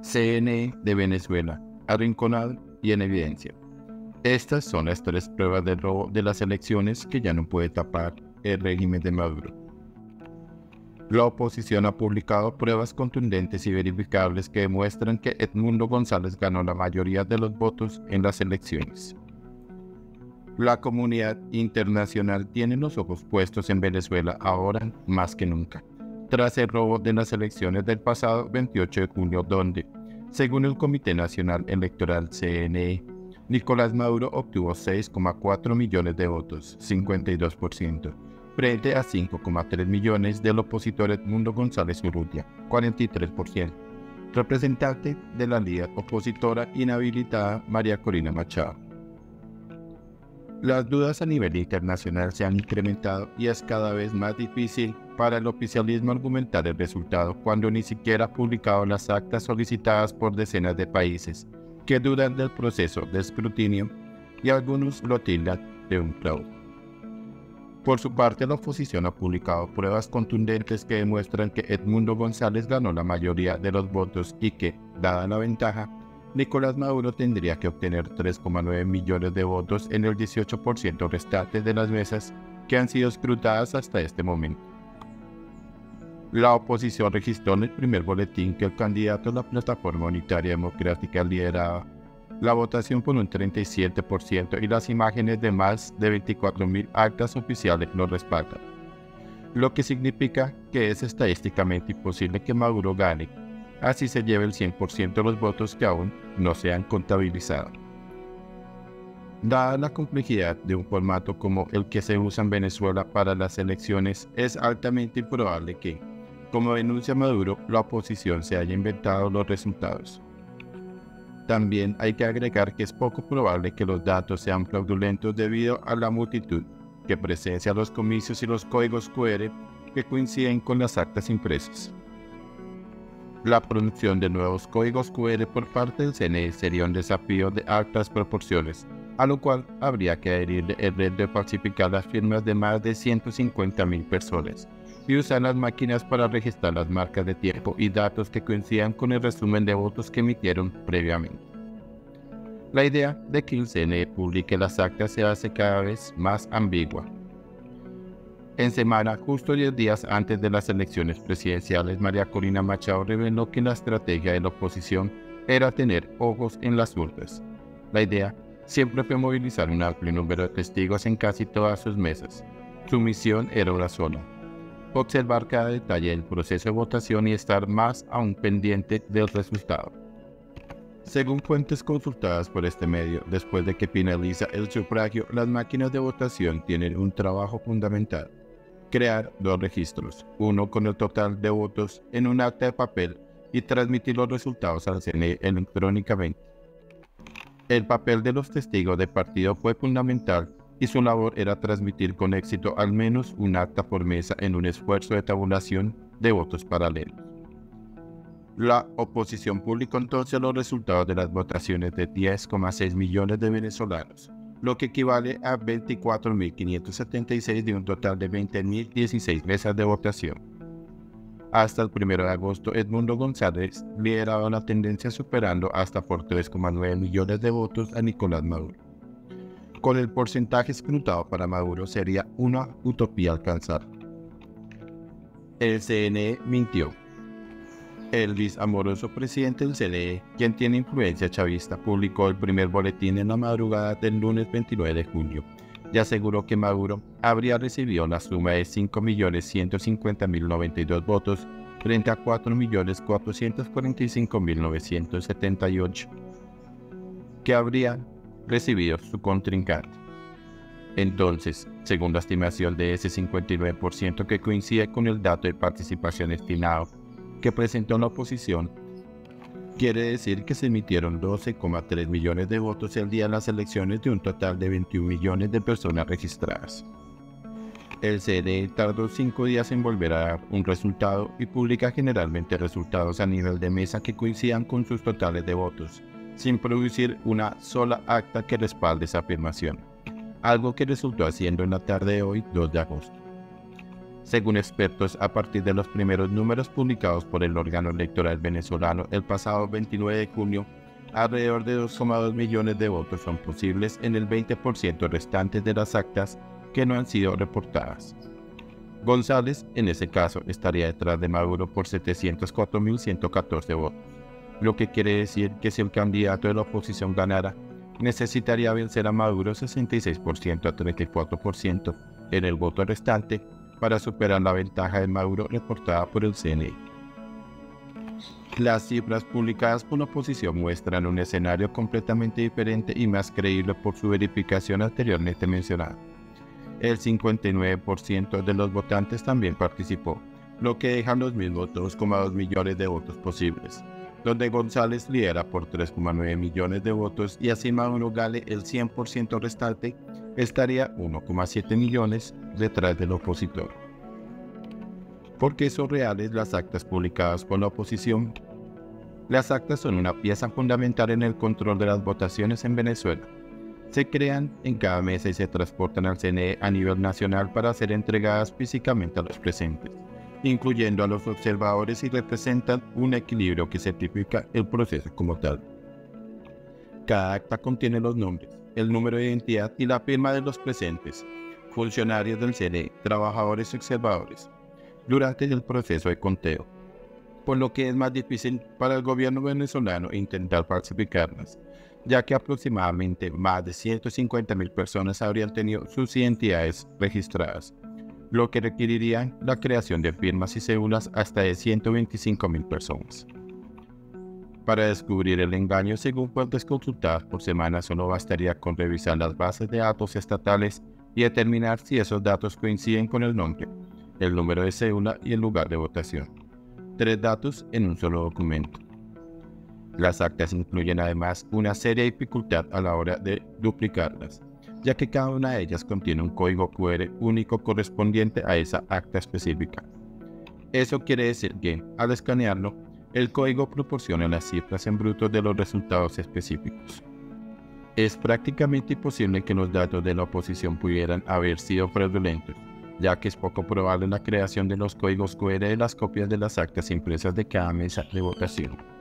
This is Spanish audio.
CNE de Venezuela, arrinconado y en evidencia. Estas son las tres pruebas del robo de las elecciones que ya no puede tapar el régimen de Maduro. La oposición ha publicado pruebas contundentes y verificables que demuestran que Edmundo González ganó la mayoría de los votos en las elecciones. La comunidad internacional tiene los ojos puestos en Venezuela ahora más que nunca, tras el robo de las elecciones del pasado 28 de junio donde, según el Comité Nacional Electoral CNE, Nicolás Maduro obtuvo 6,4 millones de votos, 52%, frente a 5,3 millones del opositor Edmundo González Urrutia, 43%, representante de la líder opositora inhabilitada María Corina Machado. Las dudas a nivel internacional se han incrementado y es cada vez más difícil para el oficialismo argumentar el resultado cuando ni siquiera ha publicado las actas solicitadas por decenas de países que dudan del proceso de escrutinio y algunos lo tildan de un fraude. Por su parte, la oposición ha publicado pruebas contundentes que demuestran que Edmundo González ganó la mayoría de los votos y que, dada la ventaja, Nicolás Maduro tendría que obtener 3,9 millones de votos en el 18% restante de las mesas que han sido escrutadas hasta este momento. La oposición registró en el primer boletín que el candidato a la Plataforma Unitaria Democrática lideraba la votación por un 37% y las imágenes de más de 24.000 actas oficiales lo respaldan, lo que significa que es estadísticamente imposible que Maduro gane, así se lleve el 100% de los votos que aún no se han contabilizado. Dada la complejidad de un formato como el que se usa en Venezuela para las elecciones, es altamente improbable que, como denuncia Maduro, la oposición se haya inventado los resultados. También hay que agregar que es poco probable que los datos sean fraudulentos debido a la multitud que presencia los comicios y los códigos QR que coinciden con las actas impresas. La producción de nuevos códigos QR por parte del CNE sería un desafío de altas proporciones, a lo cual habría que adherirle el reto de falsificar las firmas de más de 150.000 personas y usar las máquinas para registrar las marcas de tiempo y datos que coincidan con el resumen de votos que emitieron previamente. La idea de que el CNE publique las actas se hace cada vez más ambigua. En semana, justo 10 días antes de las elecciones presidenciales, María Corina Machado reveló que la estrategia de la oposición era tener ojos en las urnas. La idea siempre fue movilizar un amplio número de testigos en casi todas sus mesas. Su misión era una sola: observar cada detalle del proceso de votación y estar más aún pendiente del resultado. Según fuentes consultadas por este medio, después de que finaliza el sufragio, las máquinas de votación tienen un trabajo fundamental: crear dos registros, uno con el total de votos en un acta de papel y transmitir los resultados al CNE electrónicamente. El papel de los testigos de partido fue fundamental y su labor era transmitir con éxito al menos un acta por mesa en un esfuerzo de tabulación de votos paralelos. La oposición publicó entonces los resultados de las votaciones de 10,6 millones de venezolanos, lo que equivale a 24.576 de un total de 20.016 mesas de votación. Hasta el 1 de agosto, Edmundo González lideraba la tendencia superando hasta por 3,9 millones de votos a Nicolás Maduro. Con el porcentaje escrutado para Maduro sería una utopía alcanzar. El CNE mintió. El viceamoroso presidente del CNE, quien tiene influencia chavista, publicó el primer boletín en la madrugada del lunes 29 de junio y aseguró que Maduro habría recibido la suma de 5.150.092 votos frente a 4.445.978 que habría recibido su contrincante. Entonces, según la estimación de ese 59% que coincide con el dato de participación estimado que presentó la oposición, quiere decir que se emitieron 12,3 millones de votos el día de las elecciones de un total de 21 millones de personas registradas. El CNE tardó 5 días en volver a dar un resultado y publica generalmente resultados a nivel de mesa que coincidan con sus totales de votos, sin producir una sola acta que respalde esa afirmación, algo que resultó haciendo en la tarde de hoy, 2 de agosto. Según expertos, a partir de los primeros números publicados por el órgano electoral venezolano el pasado 29 de junio, alrededor de 2,2 millones de votos son posibles en el 20% restante de las actas que no han sido reportadas. González, en ese caso, estaría detrás de Maduro por 704.114 votos, lo que quiere decir que si el candidato de la oposición ganara, necesitaría vencer a Maduro 66% a 34% en el voto restante para superar la ventaja de Maduro reportada por el CNE. Las cifras publicadas por la oposición muestran un escenario completamente diferente y más creíble por su verificación anteriormente mencionada. El 59% de los votantes también participó, lo que deja los mismos 2,2 millones de votos posibles, donde González lidera por 3,9 millones de votos y así Maduro gane el 100% restante, estaría 1,7 millones detrás del opositor. ¿Por qué son reales las actas publicadas por la oposición? Las actas son una pieza fundamental en el control de las votaciones en Venezuela. Se crean en cada mesa y se transportan al CNE a nivel nacional para ser entregadas físicamente a los presentes, incluyendo a los observadores, y representan un equilibrio que certifica el proceso como tal. Cada acta contiene los nombres, el número de identidad y la firma de los presentes, funcionarios del CNE, trabajadores y observadores, durante el proceso de conteo, por lo que es más difícil para el gobierno venezolano intentar falsificarlas, ya que aproximadamente más de 150.000 personas habrían tenido sus identidades registradas, lo que requeriría la creación de firmas y cédulas hasta de 125.000 personas. Para descubrir el engaño, según fuentes consultadas por semana, solo bastaría con revisar las bases de datos estatales y determinar si esos datos coinciden con el nombre, el número de cédula y el lugar de votación. 3 datos en un solo documento. Las actas incluyen además una seria dificultad a la hora de duplicarlas, ya que cada una de ellas contiene un código QR único correspondiente a esa acta específica. Eso quiere decir que, al escanearlo, el código proporciona las cifras en bruto de los resultados específicos. Es prácticamente imposible que los datos de la oposición pudieran haber sido fraudulentos, ya que es poco probable la creación de los códigos QR de las copias de las actas impresas de cada mesa de votación.